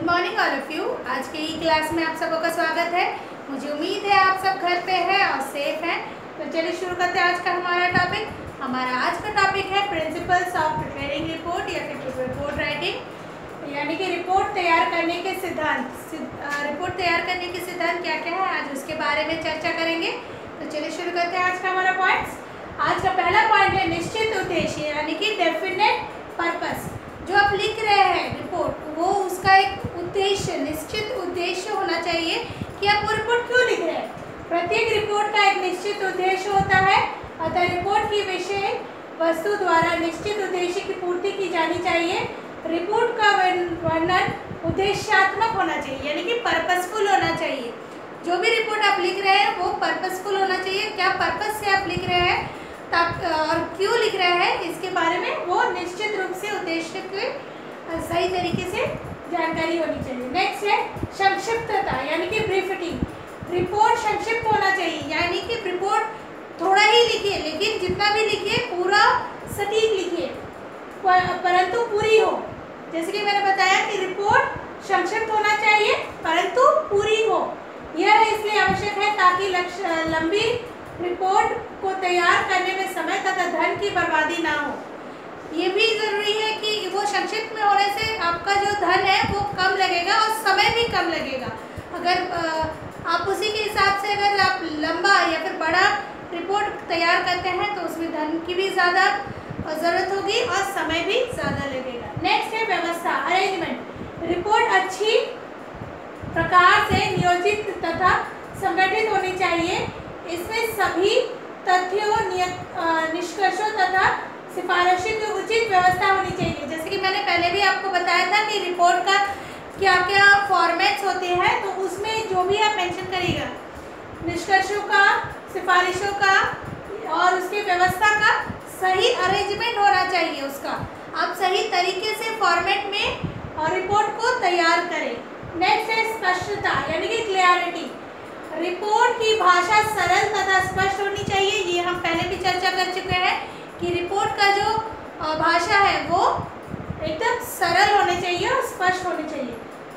Morning all of you. आज के ई class में आप सबों का स्वागत है। मुझे उम्मीद है आप सब घर पे हैं और सेफ हैं। तो चलिए शुरू करते हैं आज का हमारा टॉपिक। हमारा आज का टॉपिक है प्रिंसिपल्स ऑफ प्रिपेयरिंग रिपोर्ट या फिर रिपोर्ट राइटिंग, यानी कि रिपोर्ट तैयार करने के सिद्धांत। रिपोर्ट तैयार करने के सिद्धांत क्या क्या है, आज उसके बारे में चर्चा करेंगे। तो चलिए शुरू करते हैं आज का हमारा पॉइंट्स। आज का पहला पॉइंट है निश्चित उद्देश्य, यानी कि डेफिनेट पर्पस। जो आप लिख रहे हैं रिपोर्ट, वो उसका एक उद्देश्य, निश्चित उद्देश्य होना चाहिए कि आप वो रिपोर्ट क्यों लिख रहे हैं। प्रत्येक रिपोर्ट का एक निश्चित उद्देश्य होता है, अतः रिपोर्ट की विषय वस्तु द्वारा निश्चित उद्देश्य की पूर्ति की जानी चाहिए। रिपोर्ट का वर्णन उद्देश्यात्मक होना चाहिए, यानी कि पर्पसफुल होना चाहिए। जो भी रिपोर्ट आप लिख रहे हैं वो पर्पसफुल होना चाहिए। क्या पर्पस से आप लिख रहे हैं और क्यों लिख रहे हैं, इसके बारे में वो निश्चित रूप से उद्देश्य के सही तरीके से जानकारी होनी चाहिए। नेक्स्ट है संक्षिप्तता, यानी कि ब्रीफिंग। रिपोर्ट संक्षिप्त होना चाहिए, यानी कि रिपोर्ट थोड़ा ही लिखिए, लेकिन जितना भी लिखिए पूरा सटीक लिखिए, परंतु पूरी हो। जैसे कि मैंने बताया कि रिपोर्ट संक्षिप्त होना चाहिए परंतु पूरी हो। यह इसलिए आवश्यक है ताकि लंबी रिपोर्ट को तैयार करने में समय तथा धन की बर्बादी ना हो। ये भी ज़रूरी है कि वो संक्षिप्त में होने से आपका जो धन है वो कम लगेगा और समय भी कम लगेगा। अगर आप उसी के हिसाब से अगर आप लंबा या फिर बड़ा रिपोर्ट तैयार करते हैं तो उसमें धन की भी ज़्यादा ज़रूरत होगी और समय भी ज़्यादा लगेगा। नेक्स्ट है व्यवस्था, अरेंजमेंट। रिपोर्ट अच्छी प्रकार से नियोजित तथा संगठित होनी चाहिए। इसमें सभी तथ्यों, निष्कर्षों तथा सिफारिशों की उचित व्यवस्था होनी चाहिए। जैसे कि मैंने पहले भी आपको बताया था कि रिपोर्ट का क्या क्या फॉर्मेट्स होते हैं, तो उसमें जो भी आप मेंशन करिएगा, निष्कर्षों का, सिफारिशों का और उसकी व्यवस्था का सही अरेंजमेंट होना चाहिए। उसका आप सही तरीके से फॉर्मेट में और रिपोर्ट को तैयार करें। नेक्स्ट है स्पष्टता, यानी कि क्लियरिटी। रिपोर्ट की भाषा सरल तथा स्पष्ट होनी चाहिए। ये हम पहले भी चर्चा कर चुके हैं कि रिपोर्ट का जो भाषा है वो एकदम सरल होनी चाहिए और स्पष्ट होनी चाहिए।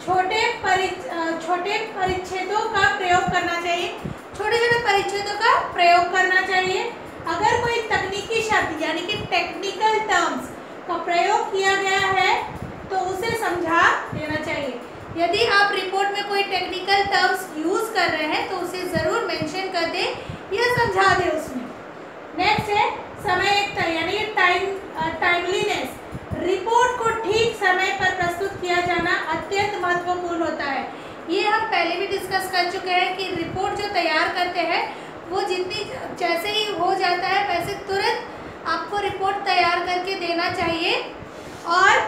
छोटे परिच्छेदों का प्रयोग करना चाहिए। छोटे छोटे परिच्छेदों का प्रयोग करना चाहिए। अगर कोई तकनीकी शब्द यानी कि टेक्निकल टर्म्स का प्रयोग किया गया है तो उसे समझा देना चाहिए। यदि आप रिपोर्ट में कोई टेक्निकल टर्म्स यूज़ कर रहे हैं तो उसे ज़रूर मेंशन कर दें या समझा दें उसमें। नेक्स्ट है समययुक्तता, यानी टाइमलीनेस। रिपोर्ट को ठीक समय पर प्रस्तुत किया जाना अत्यंत महत्वपूर्ण होता है। ये हम पहले भी डिस्कस कर चुके हैं कि रिपोर्ट जो तैयार करते हैं वो जैसे ही हो जाता है वैसे तुरंत आपको रिपोर्ट तैयार करके देना चाहिए और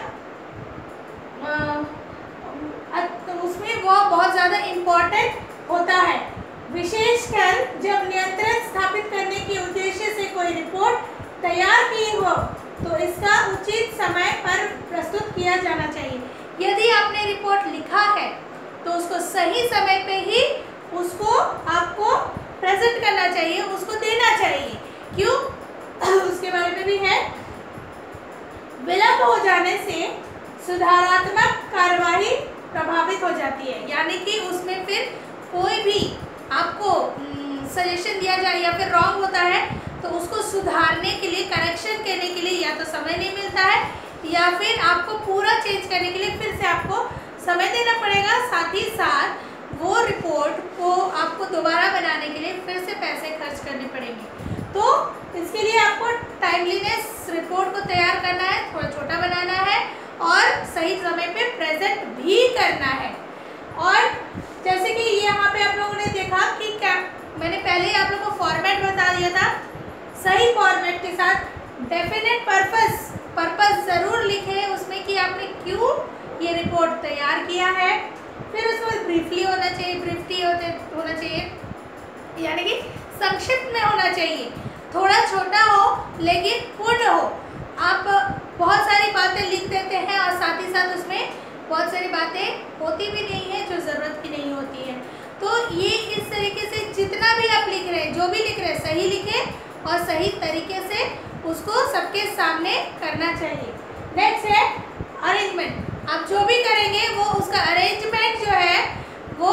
उसमें वो बहुत ज़्यादा इम्पोर्टेंट होता है। विशेषकर जब नियंत्रण स्थापित करने के उद्देश्य से कोई रिपोर्ट तैयार की हो तो इसका उचित समय पर प्रस्तुत किया जाना चाहिए। यदि आपने रिपोर्ट लिखा है तो उसको सही समय पे ही उसको आपको प्रेजेंट करना चाहिए, उसको देना चाहिए। क्यों, उसके बारे में भी है। विलंब हो जाने से सुधारात्मक कार्यवाही प्रभावित हो जाती है, यानी कि उसमें फिर कोई भी आपको सजेशन दिया जाए या फिर रॉन्ग होता है तो उसको सुधारने के लिए, करेक्शन करने के लिए या तो समय नहीं मिलता है या फिर आपको पूरा चेंज करने के लिए फिर से आपको समय देना पड़ेगा। साथ ही साथ वो रिपोर्ट को आपको दोबारा बनाने के लिए फिर से पैसे खर्च करने पड़ेंगे। तो इसके लिए आपको टाइमलीनेस रिपोर्ट को तैयार करना है, थोड़ा छोटा बनाना है और सही समय पे प्रेजेंट भी करना है। और जैसे कि यहाँ पे आप लोगों ने देखा कि क्या मैंने पहले ही आप लोगों को फॉर्मेट बता दिया था। सही फॉर्मेट के साथ डेफिनेट पर्पस ज़रूर लिखें उसमें कि आपने क्यों ये रिपोर्ट तैयार किया है। फिर उसमें ब्रीफली होना चाहिए, यानी कि संक्षिप्त में होना चाहिए, थोड़ा छोटा हो लेकिन पूर्ण हो। आप बहुत सारी बातें लिख देते हैं और साथ ही साथ उसमें बहुत सारी बातें होती भी नहीं है जो ज़रूरत की नहीं होती है। तो ये इस तरीके से जितना भी आप लिख रहे हैं, जो भी लिख रहे हैं, सही लिखें और सही तरीके से उसको सबके सामने करना चाहिए। नेक्स्ट है अरेंजमेंट। आप जो भी करेंगे वो उसका अरेंज जो है वो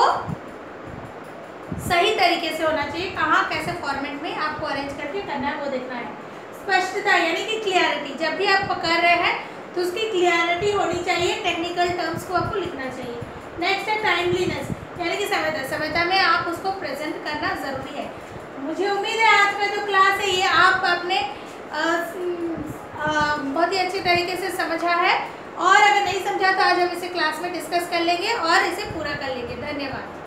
सही तरीके से होना चाहिए, कहाँ कैसे फॉर्मेट में आपको अरेंज करके करना है वो देखना है। स्पष्टता यानी कि क्लियरिटी, जब भी आप कर रहे हैं तो उसकी क्लियरिटी होनी चाहिए, टेक्निकल टर्म्स को आपको लिखना चाहिए। नेक्स्ट है टाइमलीनेस यानी कि समयता, समयता में आप उसको प्रेजेंट करना ज़रूरी है। मुझे उम्मीद है आज का जो क्लास है ये आप अपने बहुत ही अच्छे तरीके से समझा है, और अगर नहीं समझा तो आज हम इसे क्लास में डिस्कस कर लेंगे और इसे पूरा कर लेंगे। धन्यवाद।